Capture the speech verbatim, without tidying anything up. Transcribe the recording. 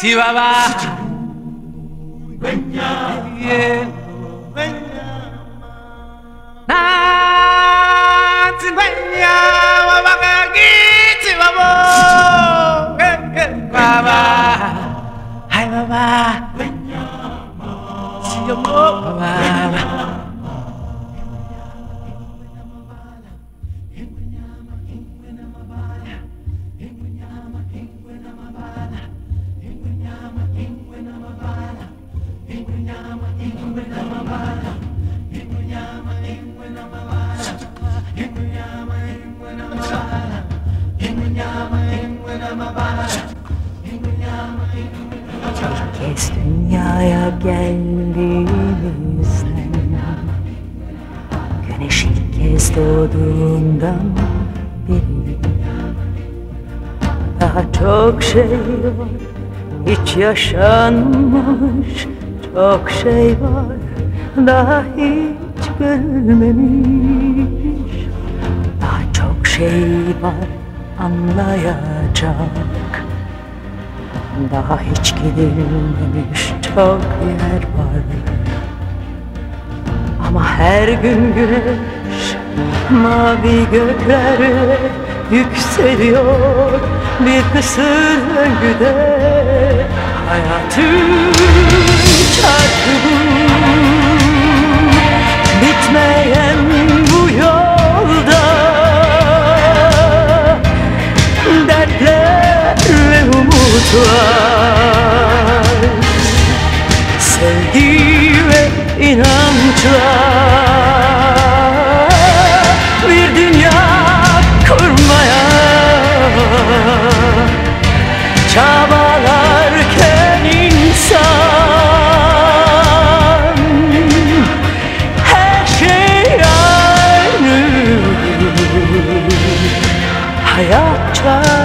Chihuahua. Yeah. Nanti banya wabakagi Chihuahua. Baba, hai baba. Chihuahua baba. İlk kez dünyaya geldiğimizden, güneş ilk kez doğduğundan beri, daha çok şey var hiç yaşanmamış, çok şey var daha hiç görülmemiş, daha çok şey var anlayacak, daha hiç gidilmemiş çok yer var. Ama her gün güneş mavi göklere yükseliyor bir kısır döngüde. Hayatın çarkı bu, bitmeyen bu yolda, dertler ve umutlar, sevgi ve inançlar, bir dünya kurmaya çabalarken insan, her şey aynı, hayat çarkı.